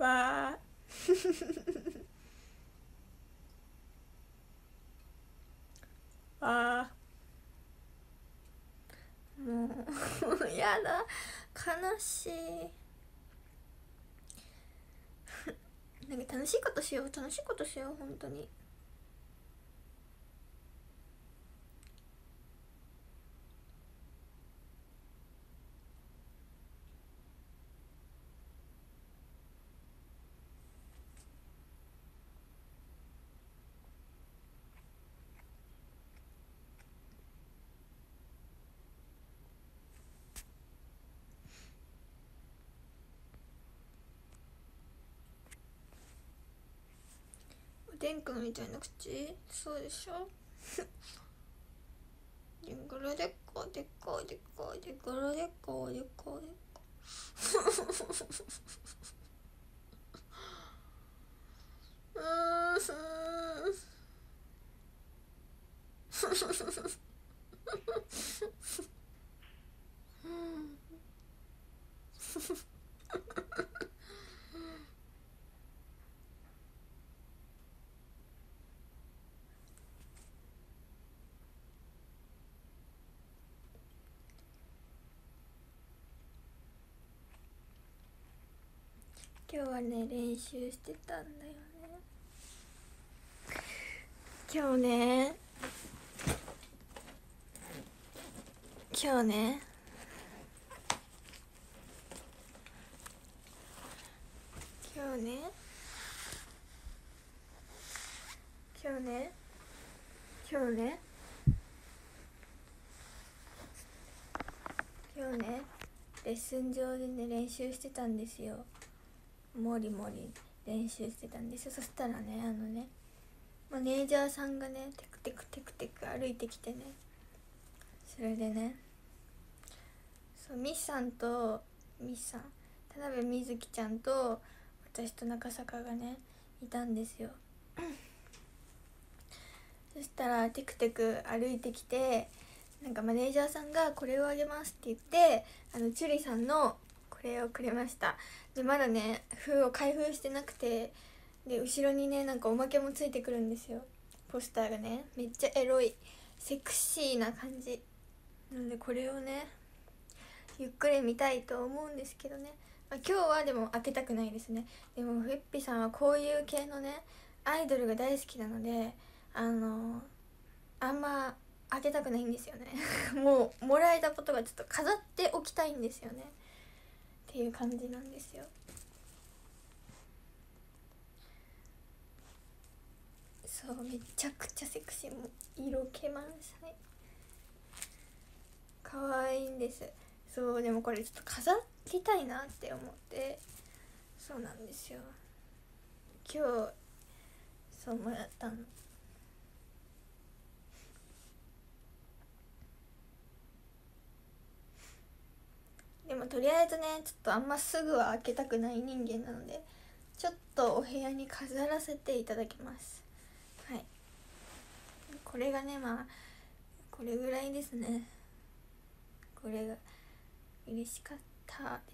わーわーもうやだ、悲しい。なんか楽しいことしよう、楽しいことしよう、本当に。おでんくんみたいな口、そうでしょ。でんぐらでっこでっこでっこでぐらでっこでっこでっこうーん今日はね練習してたんだよね。今日ね今日ね今日ね今日ね今日ね今日ねレッスン上でね練習してたんですよ。もりもり練習してたんですよ。そしたらねマネージャーさんがねテクテクテクテク歩いてきてね、それでね、そうミスさん田辺美月ちゃんと私と中坂がねいたんですよ。そしたらテクテク歩いてきて、なんかマネージャーさんがこれをあげますって言ってチュリさんのこれをくれました。でまだね封を開封してなくて、で後ろにねなんかおまけもついてくるんですよ。ポスターがねめっちゃエロいセクシーな感じなので、これをねゆっくり見たいと思うんですけどね、今日はでも開けたくないですね。でもフッピさんはこういう系のねアイドルが大好きなのであんま開けたくないんですよねもうもらえたことがちょっと飾っておきたいんですよねっていう感じなんですよ。そうめちゃくちゃセクシー、もう色気満載、可愛いんです。そうでもこれちょっと飾りたいなって思って、そうなんですよ。今日そうもらったの。でもとりあえずねちょっとあんますぐは開けたくない人間なので、ちょっとお部屋に飾らせていただきます。はい、これがねこれぐらいですね。これが嬉しかったです。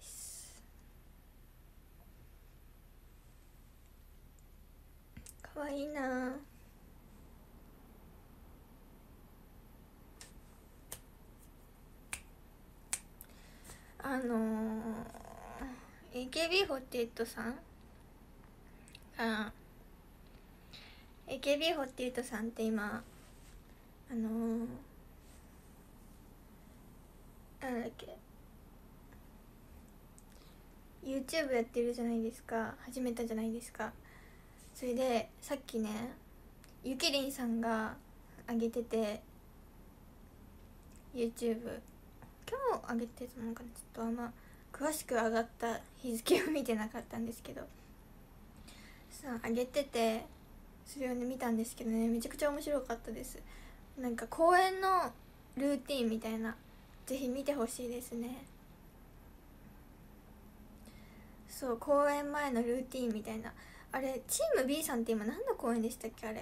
かわいいな。AKB48 さんあ AKB48 さんって今なんだっけ YouTube やってるじゃないですか、始めたじゃないですか。それでさっきねゆきりんさんが上げてて YouTube 今日上げてたのかな、ちょっとあんま詳しく上がった日付を見てなかったんですけどさ上げてて、それをね見たんですけどねめちゃくちゃ面白かったです。なんか公演のルーティンみたいな、ぜひ見てほしいですね。そう公演前のルーティンみたいな、あれチーム B さんって今何の公演でしたっけ。あれ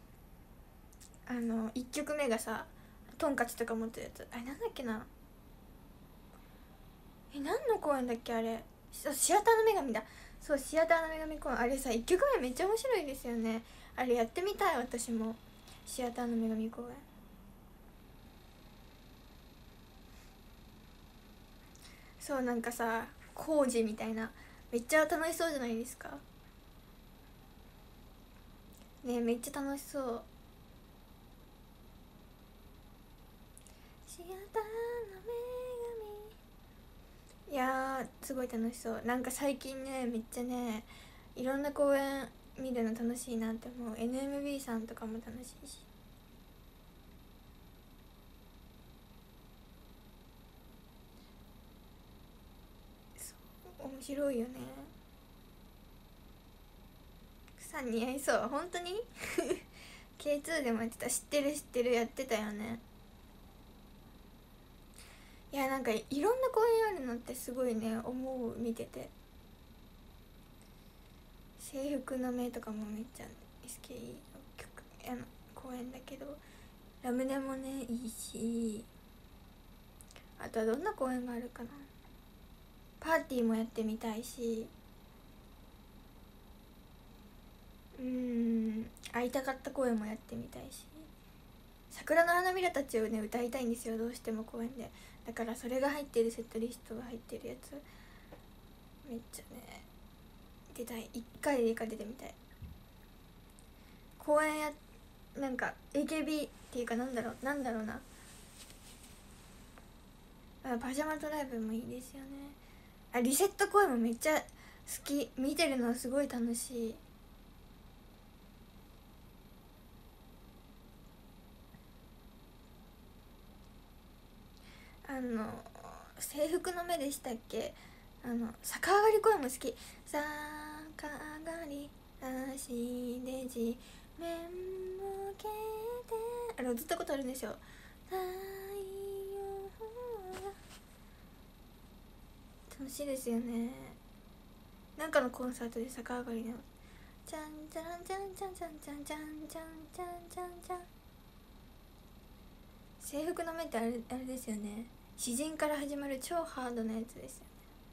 1曲目がさトンカチとか持ってるやつ、あれなんだっけな、何の公演だっけあれ。 シアターの女神だ。そう、シアターの女神公演、あれさ1曲目めっちゃ面白いですよね。あれやってみたい、私も。シアターの女神公演。そう、なんかさ工事みたいな、めっちゃ楽しそうじゃないですか。ね、めっちゃ楽しそう。シアターの女神、いやーすごい楽しそう。なんか最近ねめっちゃねいろんな公演見るの楽しいなって思う。 NMB さんとかも楽しいし。そう面白いよね。さん似合いそう、本当に。K2 でもやってた。知ってる知ってる、やってたよね。いや、なんかいろんな公演あるのってすごいね思う、見てて。制服の目とかもめっちゃ SKE の曲公演だけど、ラムネもねいいし、あとはどんな公演があるかな。パーティーもやってみたいし、会いたかった公演もやってみたいし、桜の花びらたちをね歌いたいんですよ、どうしても公演で。だからそれが入ってるセットリストが入ってるやつめっちゃね出たい。1回でいいから出てみたい。公演や、なんか AKB っていうかなんだろうな、パジャマトライブもいいですよね。リセット公演もめっちゃ好き、見てるのすごい楽しい。制服の目でしたっけ。逆上がり声も好き。逆上がり足で地面向けて、あれ踊ったことあるんですよ。太陽が楽しいですよね。なんかのコンサートで逆上がりのチャンチャンチャンチャンチャンチャンチャンチャンチャンチャンチャン。制服の目ってあれですよね、詩人から始まる超ハードなやつですよね。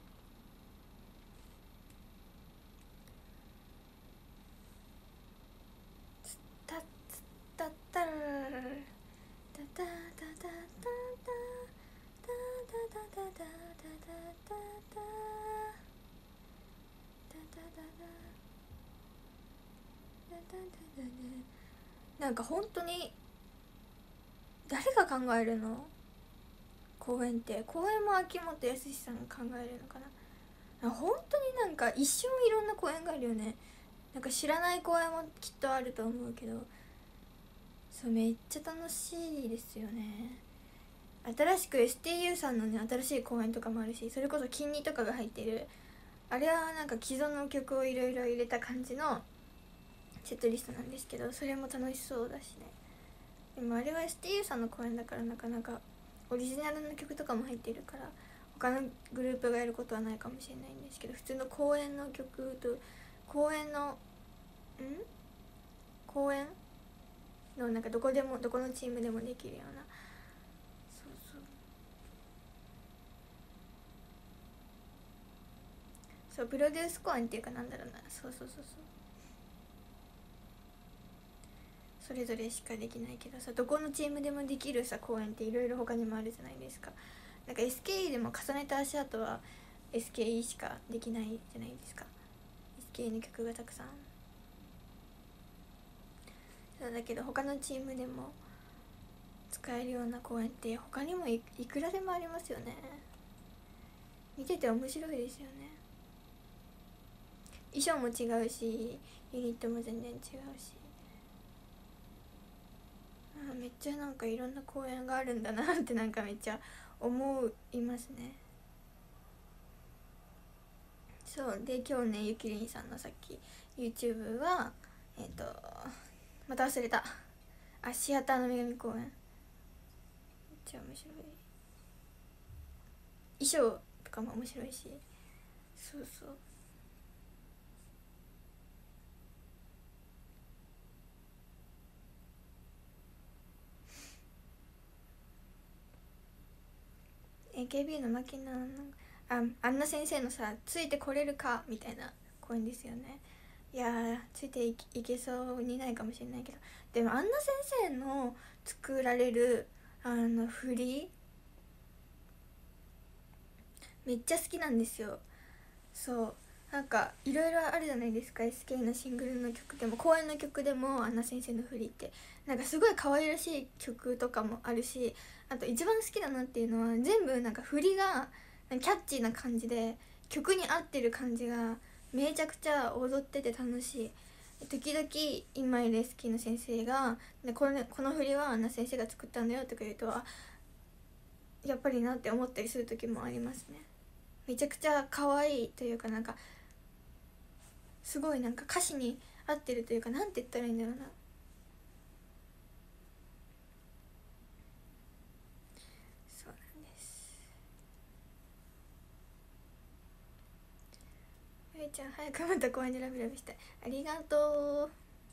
つたつたったらららららタタタタタタタタタタタタタタタタタタなんか本当に誰が考えるの、公演って。公演も秋元康さんが考えるのかな。本当になんか一生いろんな公演があるよね。なんか知らない公演もきっとあると思うけど、そうめっちゃ楽しいですよね。新しく STU さんのね新しい公演とかもあるし、それこそ金2とかが入ってる、あれはなんか既存の曲をいろいろ入れた感じのセットリストなんですけど、それも楽しそうだしね。でもあれは STU さんの公演だからなかなかオリジナルの曲とかも入ってるから他のグループがやることはないかもしれないんですけど、普通の公演の曲と公演の公演のなんかどこでもどこのチームでもできるような、そうそう、そうプロデュース公演っていうかなんだろうな、そうそうそうそう、それぞれしかできないけどさ、どこのチームでもできるさ公演っていろいろ他にもあるじゃないですか。なんか SKE でも重ねた足跡は SKE しかできないじゃないですか。 SKE の曲がたくさん。そうだけど他のチームでも使えるような公演って他にもいくらでもありますよね。見てて面白いですよね。衣装も違うしユニットも全然違うし、めっちゃなんかいろんな公演があるんだなってなんかめっちゃ思いますね。そうで今日ねゆきりんさんのさっき YouTube はまた忘れた、シアターの女神公演めっちゃ面白い。衣装とかも面白いし、そうそう、AKB のマキナのあんな先生のさついてこれるかみたいな公演ですよね。いやーついていけそうにないかもしれないけど、でもあんな先生の作られる振りめっちゃ好きなんですよ。そうなんかいろいろあるじゃないですか。 SK のシングルの曲でも公演の曲でもあんな先生の振りってなんかすごい可愛らしい曲とかもあるし、あと一番好きだなっていうのは全部なんか振りがキャッチーな感じで曲に合ってる感じがめちゃくちゃ踊ってて楽しい。時々今いる SK の先生がこの振りはあんな先生が作ったんだよとか言うとやっぱりなって思ったりする時もありますね。めちゃくちゃ可愛いというかなんかすごいなんか歌詞に合ってるというか、なんて言ったらいいんだろうな。そうなんです。ゆいちゃん早くまた公園でラブラブしたい。ありがとう。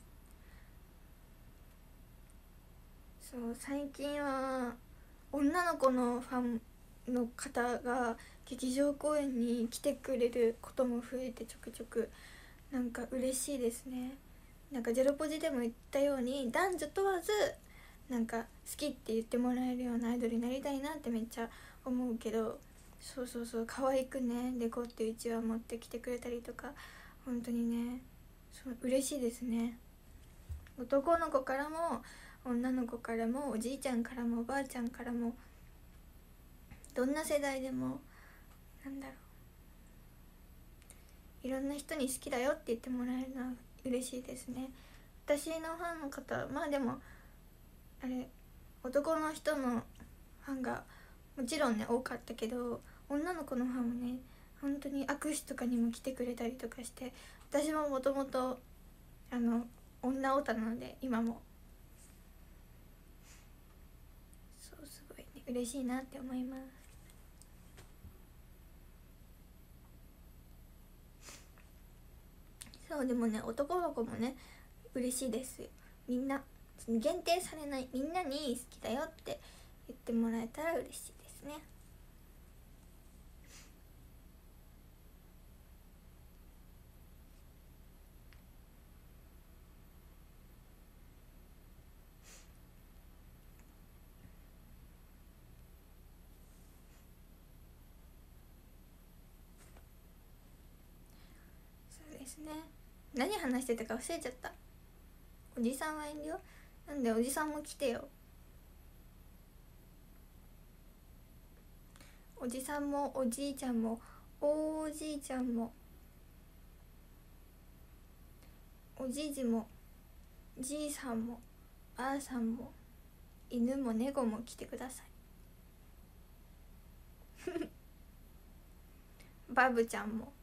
そう最近は女の子のファンの方が劇場公演に来てくれることも増えてちょくちょくなんか嬉しいですね。なんかゼロポジでも言ったように男女問わずなんか好きって言ってもらえるようなアイドルになりたいなってめっちゃ思うけど、そうそうそう可愛くねデコってうちわ持ってきてくれたりとか本当にねそう嬉しいですね。男の子からも女の子からもおじいちゃんからもおばあちゃんからもどんな世代でもなんだろういろんな人に好きだよって言ってもらえるのは嬉しいですね。私のファンの方まあでもあれ男の人のファンがもちろんね多かったけど女の子のファンもね本当に握手とかにも来てくれたりとかして、私ももともと女オタなので今もそうすごいね嬉しいなって思います。そうでもね男の子もね嬉しいですよ。みんな限定されないみんなに好きだよって言ってもらえたら嬉しいですね。そうですね。何話してたか忘れちゃった。おじさんは遠慮なんでおじさんも来てよ。おじさんもおじいちゃんもおじいちゃんもおじいじもじいさんもばあさんも犬も猫も来てくださいバブちゃんも。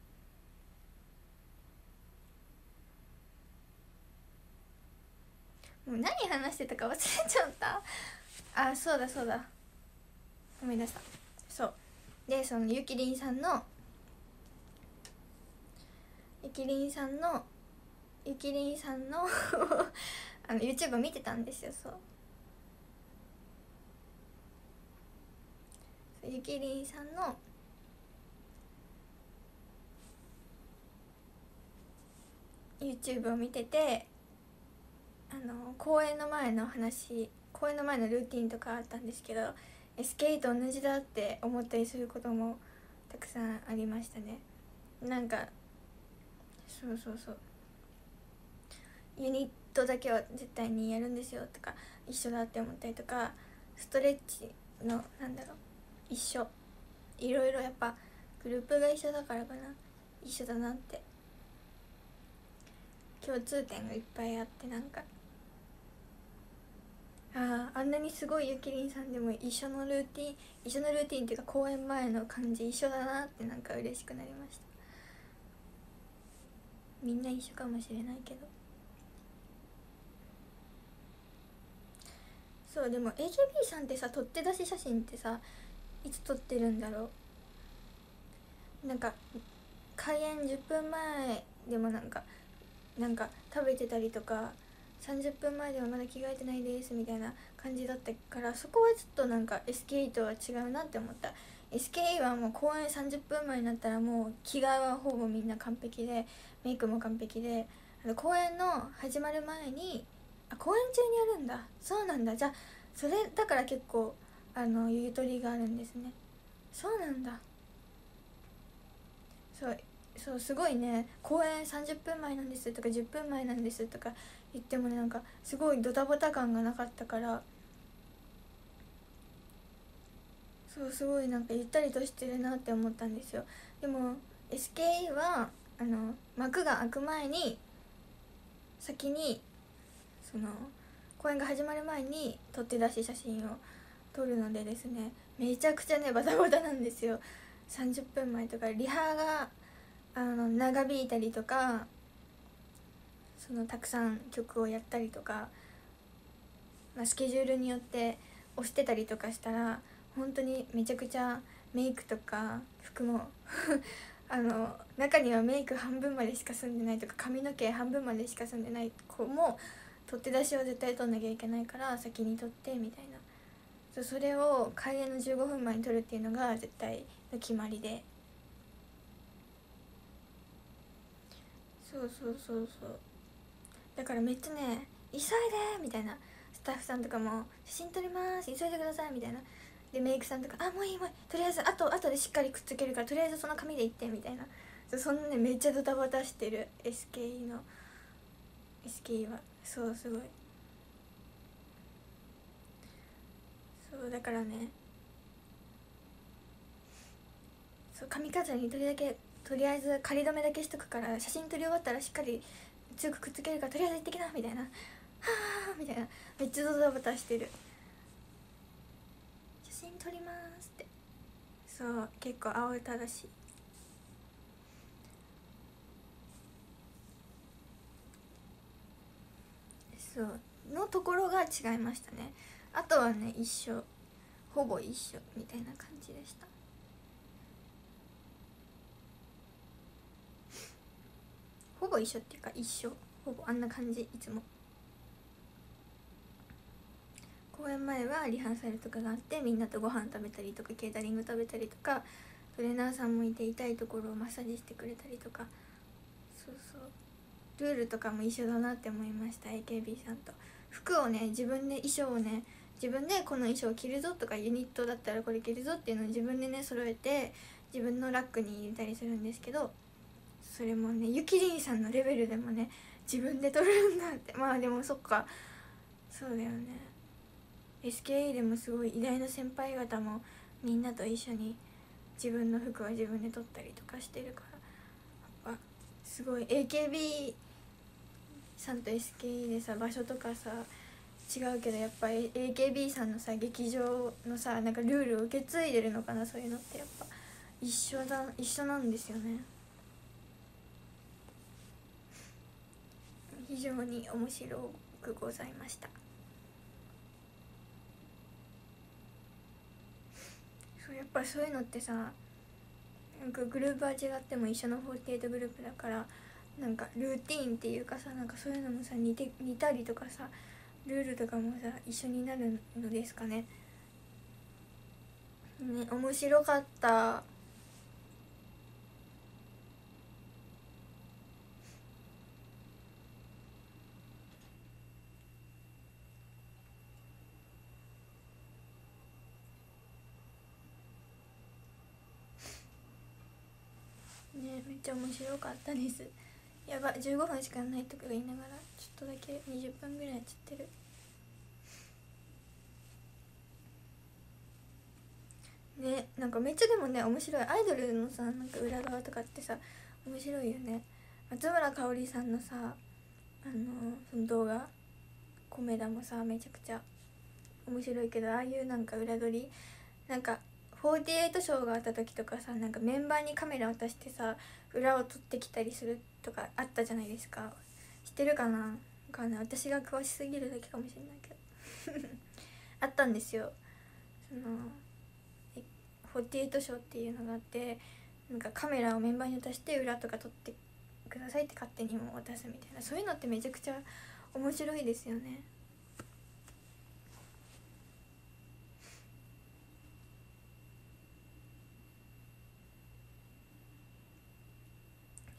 もう何話してたか忘れちゃった。あそうだそうだごめんなさい。そうでそのゆきりんさんのYouTube 見てたんですよ。そうゆきりんさんのYouTube を見てて公演の前のルーティンとかあったんですけど SK と同じだって思ったりすることもたくさんありましたね。なんかそうそうそうユニットだけは絶対にやるんですよとか一緒だって思ったりとか、ストレッチのなんだろう一緒いろいろやっぱグループが一緒だからかな一緒だなって共通点がいっぱいあってなんかあんなにすごいゆきりんさんでも一緒のルーティンっていうか公演前の感じ一緒だなってなんか嬉しくなりました。みんな一緒かもしれないけどそうでも AKB さんってさ撮って出し写真ってさいつ撮ってるんだろう。なんか開演10分前でもなんか食べてたりとか30分前ではまだ着替えてないですみたいな感じだったから、そこはちょっとなんか SK とは違うなって思った。 SKE はもう公演30分前になったらもう着替えはほぼみんな完璧でメイクも完璧で、公演の始まる前に公演中にやるんだ。そうなんだ。じゃあそれだから結構ゆとりがあるんですね。そうなんだ。そうすごいね、公演30分前なんですとか10分前なんですとか言ってもね、なんかすごいドタバタ感がなかったから、そうすごいなんかゆったりとしてるなって思ったんですよ。でも SKE は幕が開く前に先にその公演が始まる前に撮って出し写真を撮るのでですね、めちゃくちゃねバタバタなんですよ。30分前とかリハが長引いたりとか、たくさん曲をやったりとか、スケジュールによって押してたりとかしたら本当にめちゃくちゃメイクとか服も中にはメイク半分までしか済んでないとか髪の毛半分までしか済んでない子も取って出しを絶対取んなきゃいけないから先に取ってみたいな、それを開演の15分前に取るっていうのが絶対の決まりで、そうだからめっちゃね急いでみたいな、スタッフさんとかも写真撮ります急いでくださいみたいな、でメイクさんとかもういいとりあえずあとでしっかりくっつけるからとりあえずその紙でいってみたいな、そんなねめっちゃドタバタしてる SKE はそうすごいそうだからね、そう髪飾りにとりあえず仮止めだけしとくから写真撮り終わったらしっかり強くくっつけるからとりあえず行ってきなみたいな、はあみたいな、めっちゃドタバタしてる。写真撮りますって、そう結構慌ただしい。そうのところが違いましたね。あとはね一緒、ほぼ一緒みたいな感じでした。ほぼ一緒っていうか一緒、ほぼあんな感じ。いつも公演前はリハーサルとかがあってみんなとご飯食べたりとかケータリング食べたりとか、トレーナーさんもいて痛いところをマッサージしてくれたりとか、そうルールとかも一緒だなって思いました。 AKB さんと服をね自分で衣装をね自分でこの衣装を着るぞとか、ユニットだったらこれ着るぞっていうのを自分でね揃えて自分のラックに入れたりするんですけど、それもねゆきりんさんのレベルでもね自分で撮るんだって。まあでもそっか、そうだよね。 SKE でもすごい偉大な先輩方もみんなと一緒に自分の服は自分で撮ったりとかしてるから、やっぱすごい AKB さんと SKE でさ場所とかさ違うけど、やっぱり AKB さんのさ劇場のさなんかルールを受け継いでるのかな、そういうのってやっぱ一緒なんですよね。非常に面白くございました。そうやっぱそういうのってさ、なんかグループは違っても一緒の48グループだから、なんかルーティーンっていうかさ、なんかそういうのもさ似たりとかさ、ルールとかもさ一緒になるのですかね。ね、面白かった。ね、めっちゃ面白かったです。やば、15分しかないとか言いながらちょっとだけ20分ぐらいやっちゃってる。ね、なんかめっちゃでもね面白い、アイドルのさなんか裏側とかってさ面白いよね。松村香織さんのさその動画コメダもさめちゃくちゃ面白いけど、ああいうなんか裏撮り、なんか48ショーがあった時とかさ、なんかメンバーにカメラ渡してさ裏を撮ってきたりするとかあったじゃないですか。知ってるかな、私が詳しすぎるだけかもしれないけどあったんですよ。その48ショーっていうのがあって、なんかカメラをメンバーに渡して裏とか撮ってくださいって勝手にも渡すみたいな、そういうのってめちゃくちゃ面白いですよね。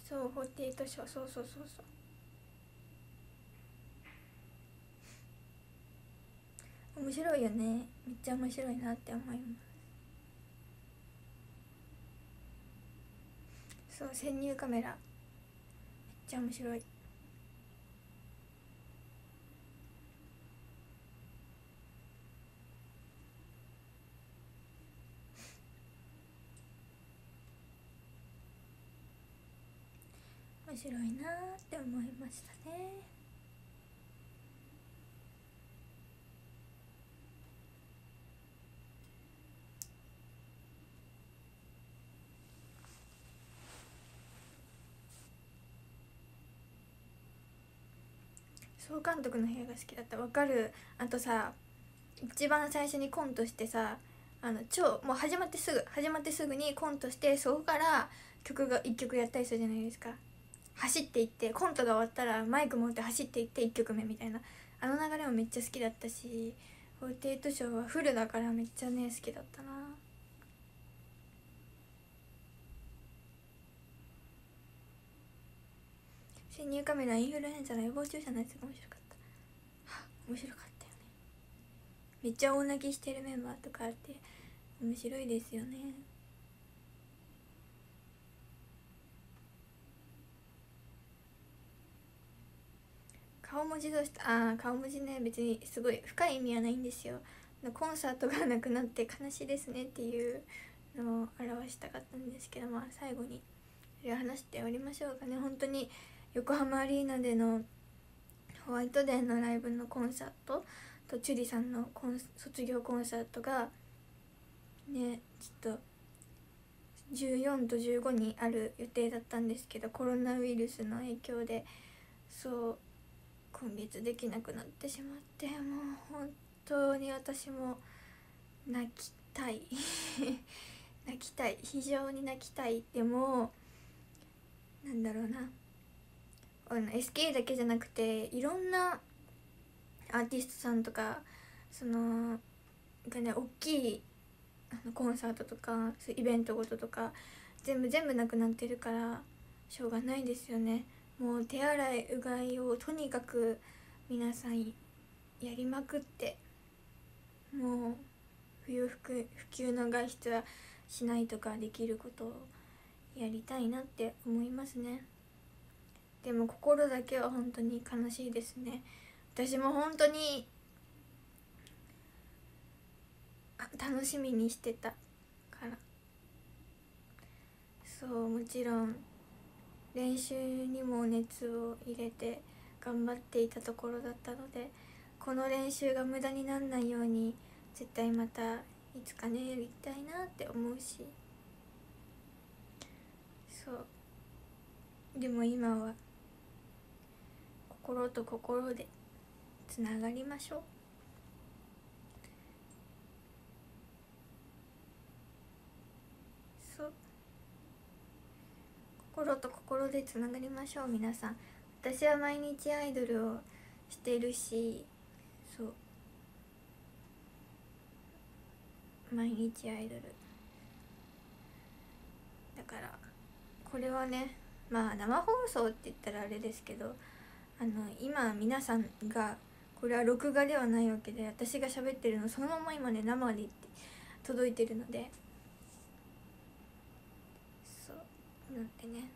そう、48章、そうそうそうそう、面白いよね。めっちゃ面白いなって思います。そう、潜入カメラめっちゃ面白い。面白いなって思いましたね。総監督の部屋が好きだった。わかる。あとさ、一番最初にコントしてさ、もう始まってすぐにコントして、そこから曲が1曲やったりするじゃないですか。走っていって、コントが終わったらマイク持って走っていって1曲目みたいな、あの流れもめっちゃ好きだったし、48章はフルだからめっちゃね好きだったな。潜入カメラインフルエンザの予防注射のやつが面白かった。面白かったよね。めっちゃ大泣きしてるメンバーとかあって面白いですよね。顔文字どうした。顔文字ね、別にすごい深い意味はないんですよ。コンサートがなくなって悲しいですねっていうのを表したかったんですけど、まあ最後に話しておりましょうかね。本当に横浜アリーナでのホワイトデーのライブのコンサートとチュリさんの卒業コンサートがね、ちょっと14と15にある予定だったんですけど、コロナウイルスの影響でそう今月できなくなってしまって、もう本当に私も泣きたい泣きたい、非常に泣きたい。でもなんだろうな、SK だけじゃなくていろんなアーティストさんとかそのがね、大きいコンサートとかそうイベントごととか全部なくなってるからしょうがないですよね。もう手洗いうがいをとにかく皆さんやりまくって、もう不急の外出はしないとか、できることをやりたいなって思いますね。でも心だけは本当に悲しいですね。私も本当に楽しみにしてたから。そう、もちろん練習にも熱を入れて頑張っていたところだったので、この練習が無駄にならないように絶対またいつかねやりたいなって思うし、そうでも今は心と心でつながりましょう。そう、心と心でつながりましょう皆さん。私は毎日アイドルをしてるし、そう毎日アイドルだから、これはね、まあ生放送って言ったらあれですけど、今皆さんがこれは録画ではないわけで、私が喋ってるのそのまま今ね生で届いてるので、そうなんてね、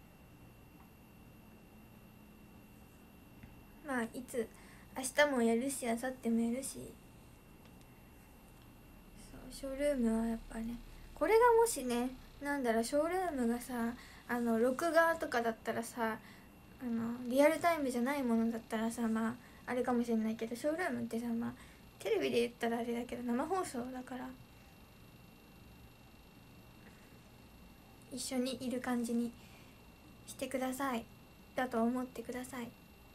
まあいつ明日もやるし明後日もやるし、そうショールームはやっぱね、これがもしね、なんだろう、ショールームがさ録画とかだったらさ、リアルタイムじゃないものだったらさ、まああれかもしれないけど、ショールームってさ、まあテレビで言ったらあれだけど生放送だから一緒にいる感じにしてください、だと思ってください。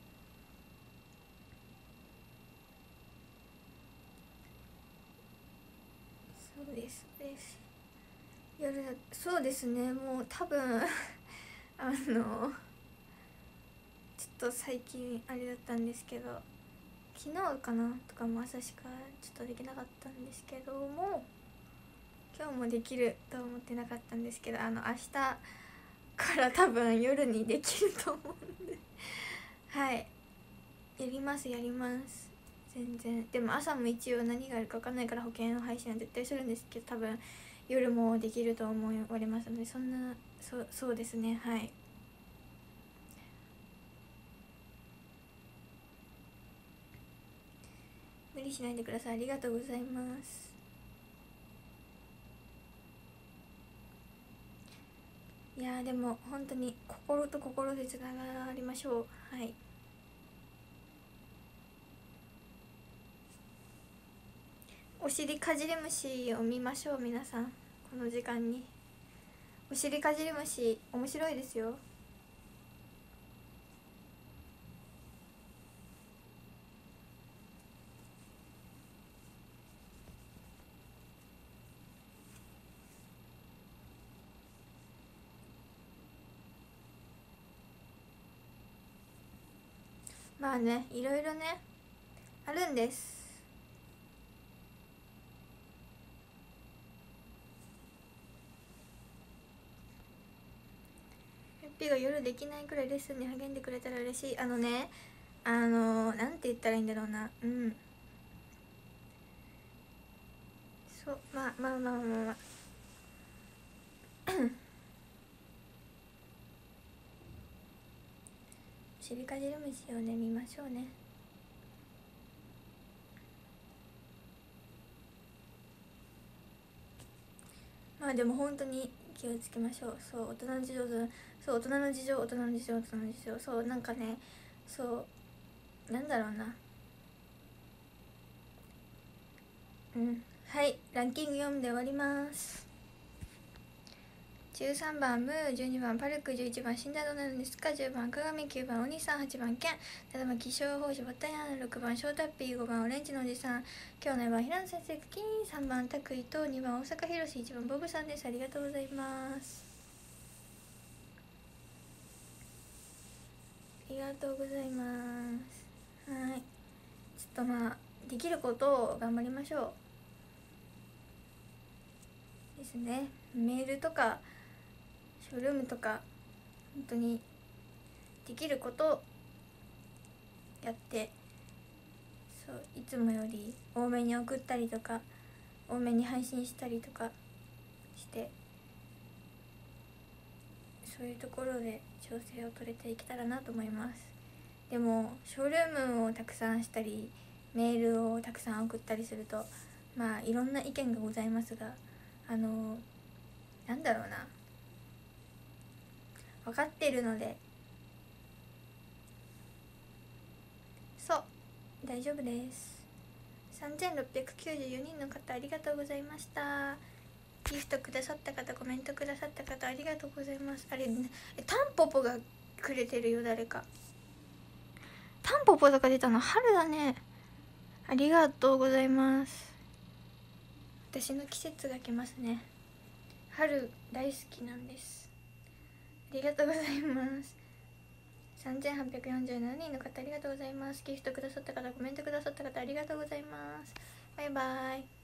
そうですそうです。夜だ、そうですね、もう多分ちょっと最近あれだったんですけど、昨日かなとかも朝しかちょっとできなかったんですけども、今日もできると思ってなかったんですけど、明日かから多分夜にできると思うんではい、やります全然。でも朝も一応何があるか分かんないから保険の配信は絶対するんですけど、多分夜もできると思われますので、そうですね。はい、無理しないでください。ありがとうございます。いやでも本当に心と心でつながりましょう。はい、お尻かじり虫を見ましょう皆さん。この時間にお尻かじり虫面白いですよ。まあね、いろいろねあるんです。ゆっぴが夜できないくらいレッスンに励んでくれたら嬉しい。なんて言ったらいいんだろうな。そう、まあ尻かじり虫をね見ましょうね。まあでも本当に気をつけましょう。そう、大人の事情、そうなんかね、そうなんだろうな。はい、ランキング読んで終わります。13番ムー、12番パルク、11番死んだどうなるんですか、10番鏡、9番お兄さん、8番ケン、7番気象報士ボタヤン、6番ショータッピー、5番オレンジのおじさん、今日の番平野先生クキン、3番タクイと2番大阪ひろし、1番ボブさんです。ありがとうございます。ありがとうございます。はい、ちょっとまあできることを頑張りましょうですね。メールとかショールームとか本当にできることやって、そういつもより多めに送ったりとか多めに配信したりとかして、そういうところで調整を取れていけたらなと思います。でもショールームをたくさんしたりメールをたくさん送ったりすると、まあいろんな意見がございますが、なんだろうな、分かってるので、そう大丈夫です。3694人の方ありがとうございました。ギフトくださった方、コメントくださった方ありがとうございます。あれね、タンポポがくれてるよ。誰かタンポポとか出たの春だね。ありがとうございます。私の季節が来ますね。春大好きなんです。ありがとうございます。3847人の方ありがとうございます。ギフトくださった方、コメントくださった方ありがとうございます。バイバイ。